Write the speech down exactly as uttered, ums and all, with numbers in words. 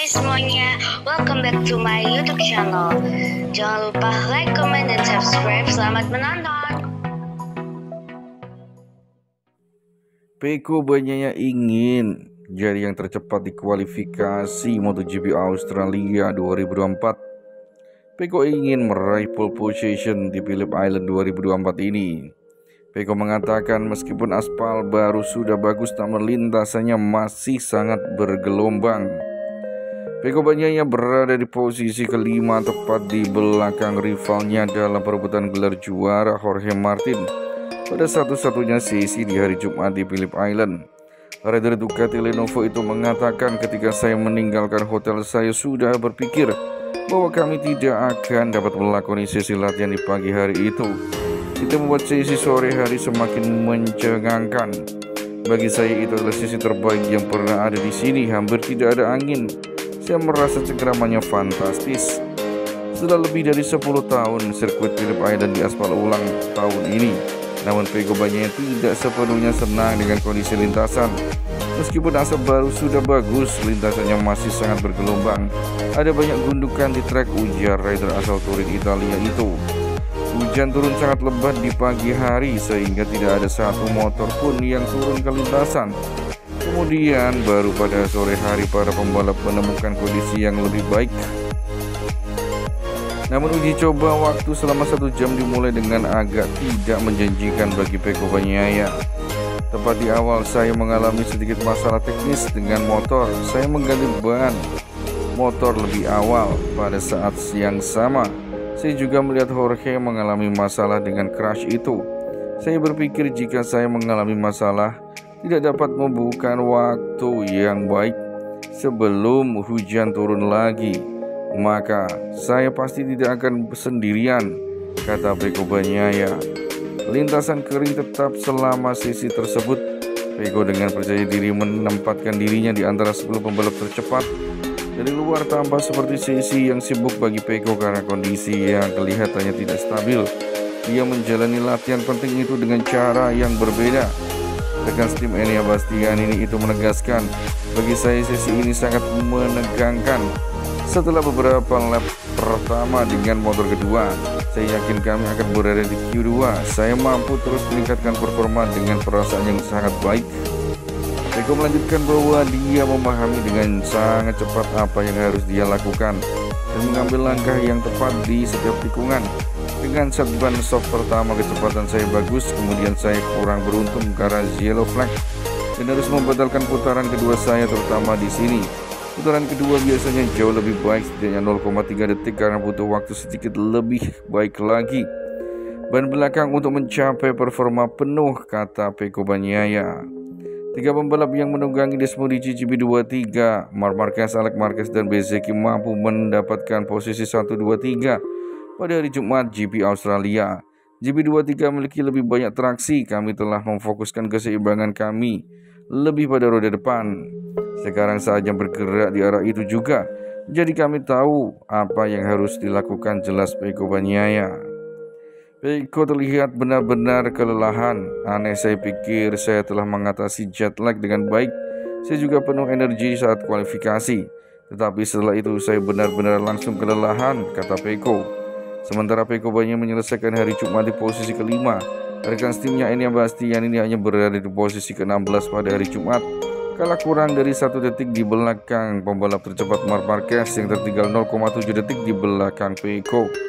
semuanya, welcome back to my YouTube channel. Jangan lupa like, comment, dan subscribe. Selamat menonton. Pecco Bagnaia ingin jadi yang tercepat di kualifikasi MotoGP Australia dua ribu dua puluh empat. Pecco ingin meraih pole position di Phillip Island dua ribu dua puluh empat ini. Pecco mengatakan meskipun aspal baru sudah bagus, namun lintasannya masih sangat bergelombang. Pecco Bagnaia berada di posisi kelima, tepat di belakang rivalnya dalam perebutan gelar juara Jorge Martin pada satu-satunya sesi di hari Jumat di Phillip Island. Rider Ducati Lenovo itu mengatakan, ketika saya meninggalkan hotel saya sudah berpikir bahwa kami tidak akan dapat melakoni sesi latihan di pagi hari itu. Itu membuat sesi sore hari semakin mencengangkan. Bagi saya itu adalah sesi terbaik yang pernah ada di sini. Hampir tidak ada angin. Saya merasa cengkramannya fantastis. Sudah lebih dari sepuluh tahun sirkuit Phillip Island diaspal ulang tahun ini. Namun Pecco Bagnaia tidak sepenuhnya senang dengan kondisi lintasan. Meskipun asap baru sudah bagus, lintasannya masih sangat bergelombang. Ada banyak gundukan di trek, ujar rider asal Turin, Italia itu. Hujan turun sangat lebat di pagi hari sehingga tidak ada satu motor pun yang turun ke lintasan. Kemudian baru pada sore hari para pembalap menemukan kondisi yang lebih baik. Namun uji coba waktu selama satu jam dimulai dengan agak tidak menjanjikan bagi Pecco Bagnaia. Tepat di awal saya mengalami sedikit masalah teknis dengan motor. Saya mengganti ban motor lebih awal. Pada saat yang sama, saya juga melihat Jorge mengalami masalah dengan crash itu. Saya berpikir jika saya mengalami masalah, tidak dapat membuka waktu yang baik sebelum hujan turun lagi, maka saya pasti tidak akan sendirian, kata Pecco Bagnaia. Lintasan kering tetap selama sesi tersebut. Pecco dengan percaya diri menempatkan dirinya di antara sepuluh pembalap tercepat. Dari luar tampak seperti sesi yang sibuk bagi Pecco karena kondisi yang kelihatannya tidak stabil. Dia menjalani latihan penting itu dengan cara yang berbeda. Rekan tim Enea Bastianini itu menegaskan, bagi saya sesi ini sangat menegangkan. Setelah beberapa lap pertama dengan motor kedua, saya yakin kami akan berada di Q dua. Saya mampu terus meningkatkan performa dengan perasaan yang sangat baik. Pecco melanjutkan bahwa dia memahami dengan sangat cepat apa yang harus dia lakukan dan mengambil langkah yang tepat di setiap tikungan. Dengan set ban soft pertama kecepatan saya bagus, kemudian saya kurang beruntung karena yellow flag dan harus membatalkan putaran kedua saya, terutama di sini. Putaran kedua biasanya jauh lebih baik, setidaknya nol koma tiga detik karena butuh waktu sedikit lebih baik lagi ban belakang untuk mencapai performa penuh, kata Pecco Bagnaia. Tiga pembalap yang menunggangi Desmodi G P dua puluh tiga, Marc Marquez, Alex Marquez, dan Bezzecchi mampu mendapatkan posisi satu, dua, tiga pada hari Jumat G P Australia. G P dua puluh tiga memiliki lebih banyak traksi. Kami telah memfokuskan keseimbangan kami lebih pada roda depan. Sekarang saatnya bergerak di arah itu juga. Jadi kami tahu apa yang harus dilakukan, jelas Pecco Bagnaia. Pecco terlihat benar-benar kelelahan. Aneh, saya pikir saya telah mengatasi jet lag dengan baik. Saya juga penuh energi saat kualifikasi. Tetapi setelah itu saya benar-benar langsung kelelahan, kata Pecco. Sementara Pecco Bagnaia menyelesaikan hari Jumat di posisi kelima. Rekan timnya Enea Bastianini hanya berada di posisi ke enam belas pada hari Jumat, kalah kurang dari satu detik di belakang pembalap tercepat Marc Marquez yang tertinggal nol koma tujuh detik di belakang Pecco.